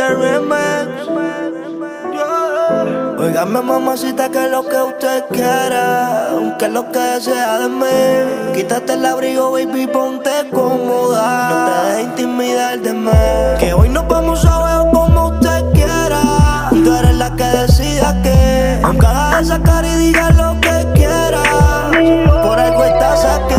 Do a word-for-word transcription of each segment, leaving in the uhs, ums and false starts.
el remix. Óigame, mamacita, que es lo que usted quiera, que es lo que desea de mí. Quítate el abrigo, baby, ponte cómoda. No te dejes intimidar de mí, que hoy nos vamos a ver como usted quiera. Tú eres la que decide aquí, aunque haga esa cara y diga lo que quiera. Por algo estás aquí.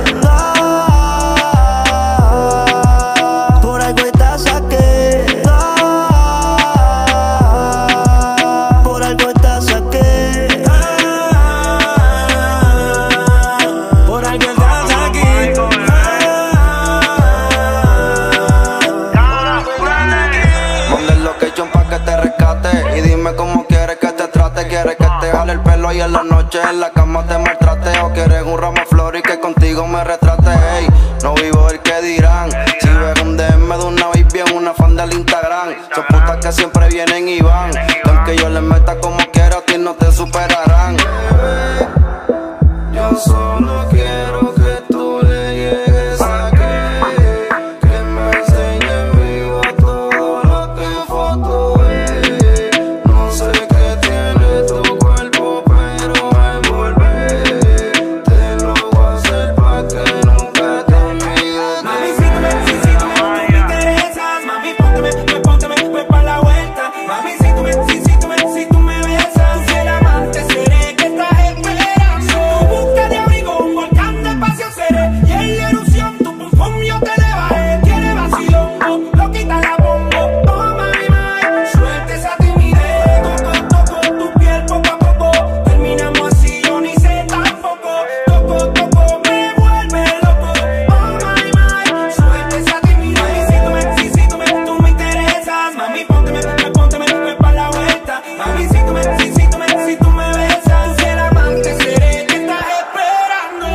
¿Quieres que te jale el pelo y en la noche en la cama te maltrate? ¿O quieres un ramo de flor y que contigo me retrate? Hey, no vivo el que dirán. Si ves un D M de una baby en una fan del Instagram, son putas que siempre vienen y van. Aunque yo les meta como quiera, a ti no te superarán. Bebé, yo solo quiero que tú le llegues aquí, que me enseñe en vivo todo lo que en foto ve. No sé qué tiene tu cuerpo, pero me envolvé. Te lo voy a hacer pa' que nunca te olvides. Mami, si tú me, si, si tú me, tú me interesas, mami, pónteme, pues pónteme, pues pa' la vuelta. Mami, si tú me, si, si tú me, si tú me besas, si el amante seré que estás esperando. Tu busca de abrigo, un volcán de pasión seré, y en la ilusión tu pum pum yo te le bajé. Tiene vacilón, oh, lo quita la bombo, oh my my, suelta esa timidez, toco, toco tu piel poco a poco, terminamos así, yo ni sé tampoco, toco, toco, me vuelve loco, oh my my, suelta esa timidez. Si tú me, si, si tú me, tú me interesas, mami, pónteme, pues pónteme, pues pa' la vuelta. Mami, si tú me, si, si tú me, si tú me besas, si el amante seré que estás esperando.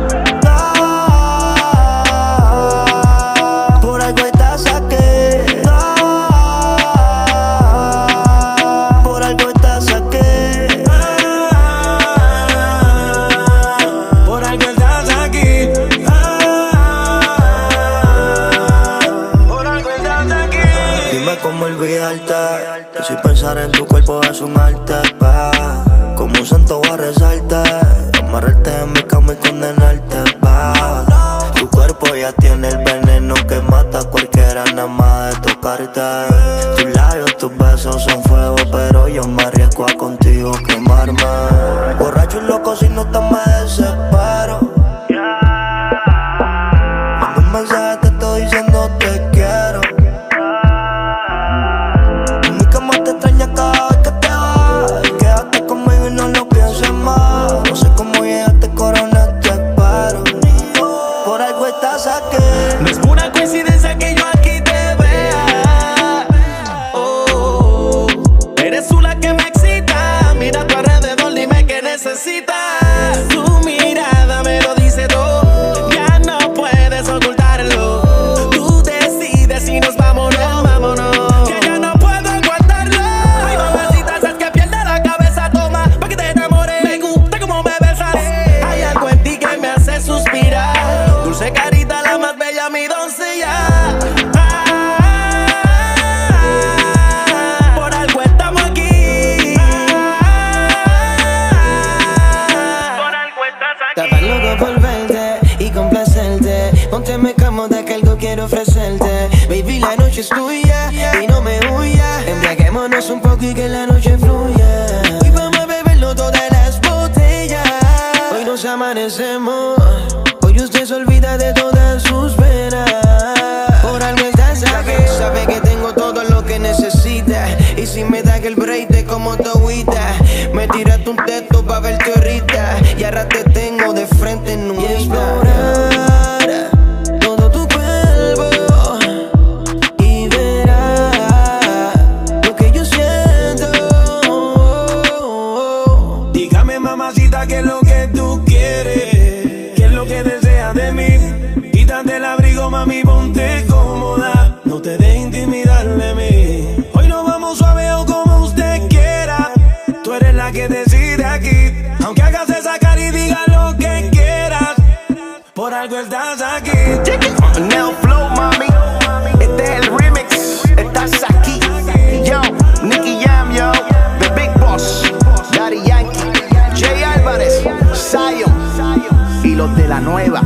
Por algo estás aquí. Por algo estás aquí. Por algo estás aquí. Por algo estás aquí. Dime cómo olvidarte, que si pensar en tu cuerpo es un arte, pa. Como un santo voy a rezarte, amarrarte en mi cama y condenarte, pa. Tu cuerpo ya tiene el veneno que mata a cualquiera nada más de tocarte. Tus labios, tus besos son fuego, pero yo me arriesgo a contigo quemarme. Borracho y loco, si no te me desespero. Mando un mensaje, te estoy diciendo te quiero. En mi cama te extraña cada vez que te vas. Quédate conmigo y no lo pienses más. No sé cómo llegaste, corona, te espero. Por algo estás aquí. No es pura coincidencia que yo aquí te vea. Oh, eres tú la que me excita. Mira a tu alrededor, dime qué necesitas. Tu mirada me lo dice todo, ya no puedes ocultarlo. Tú decides si nos vamos o no, vámonos, que ya no puedo aguantarlo. Ay, mamacita, sabes que pierde la cabeza, toma, pa' que te enamores. Me gusta como me besas. Hay algo en ti que me hace suspirar. Dulce carita, la más bella, mi doncella. Ah, por algo estamos aquí. Por algo estás aquí. Estaba loco por verte y complacerte. Ponte me cama de que algo quiero ofrecerte. Baby, la noche es tuya y no me huya. Embriaguémonos un poco y que la noche fluya. Hoy vamos a beberlo todas las botellas. Hoy nos amanecemos. Hoy usted se olvida de todas sus penas. Por algo estás aquí. Sabe que tengo todo lo que necesita. Y si me da el break de como tu agüita, me tiraste un texto pa' verte ahorita. Y ahora te tengo de frente en un y explorar todo tu cuerpo y verás lo que yo siento. Dígame, mamacita, qué es lo que tú quieres, qué es lo que deseas de mí. Quítate el abrigo, mami, ponte cómoda, no te dejes intimidar de mí. Hoy nos vamos suave o como usted quiera. Tú eres la que decide aquí, aunque hagas esa cara y digas lo que quieras. Por algo estás aquí. Neo Flow, mami. Este es el remix. Estás aquí. los de la nueva.